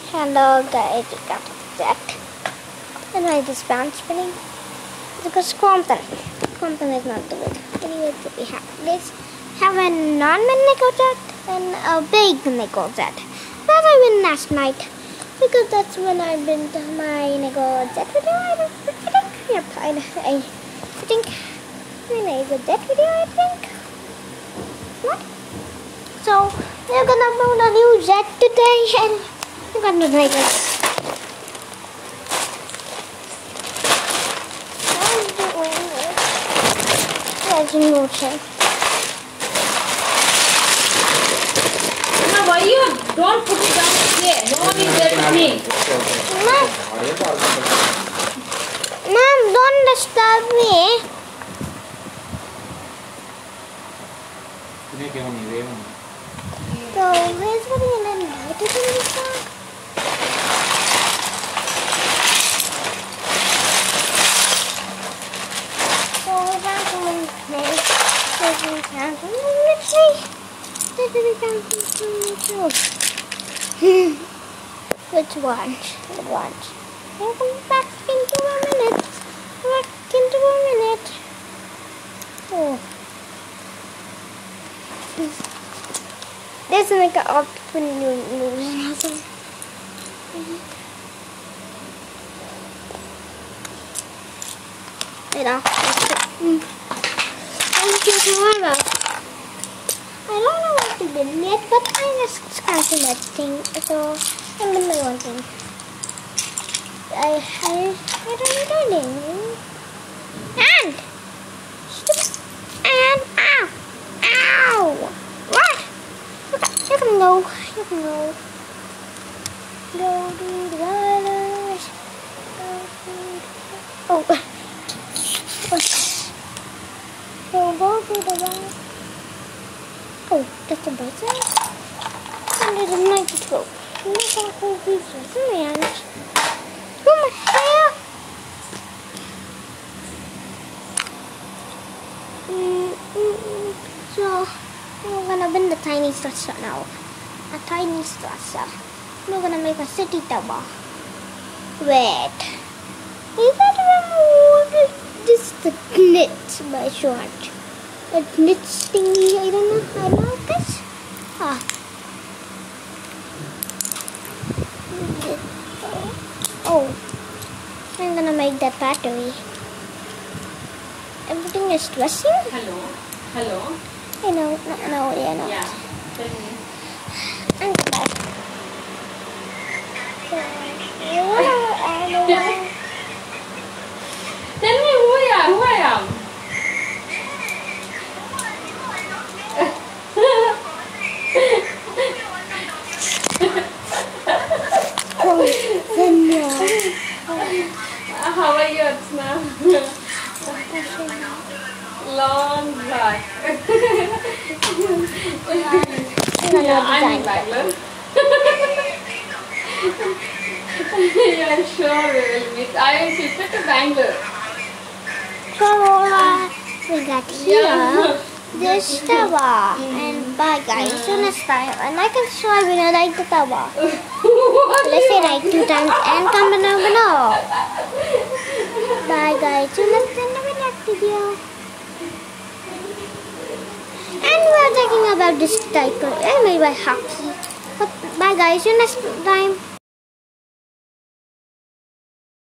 Hello guys, we got that. And why this bounce spinning? Because Compton is not doing. Anyway, we have this. Have a non-nickel jet and a big nickel jet. That I win last night. Because that's when I been to my nickel jet video. I think nickel jet video, I think. What? So we're gonna build a new jet today and we're gonna make it. There's a motion. Now why you don't put it down here? No one is there with me. Mom, don't disturb me. So, where's what you learn? What is this song? So, that's one place. There's one council. Let's see. There's one council. Which one? Which one? I'll come back into a minute. Back into a minute. Oh. There's like an open news. Wait off. I don't know what to do yet, but I just cancel that thing. So I'm gonna do one thing. I don't know. And ow! Ow! What? You can go. You can go. Go to the dollars. Oh. Go to the dollars. Oh, that's a buzzer. And there's a microscope. Look how cool these are. Man. Oh my hair. So, we're gonna build a tiny structure now. A tiny structure. We're gonna make a city tower. Wait. Is that what this is the knit by short? A knit thingy, I don't know this. Ah. Oh. I'm gonna make that battery. Everything is dressing. Hello. Hello. I know, no, yeah, no. Yeah. Tell me. I'm back. Tell me who I am. How are you, Archana? Long back. Yeah, I'm in Bangalore. Yeah, sure we will meet. I will shifted to Bangalore. So, we got here this tower. And bye guys, so next time. And I can show when I like the tower. Let's say like 2 times and comment down below. Bye guys, so let's end the next video. And we're talking about this type of made by hockey. But bye guys, see you next time.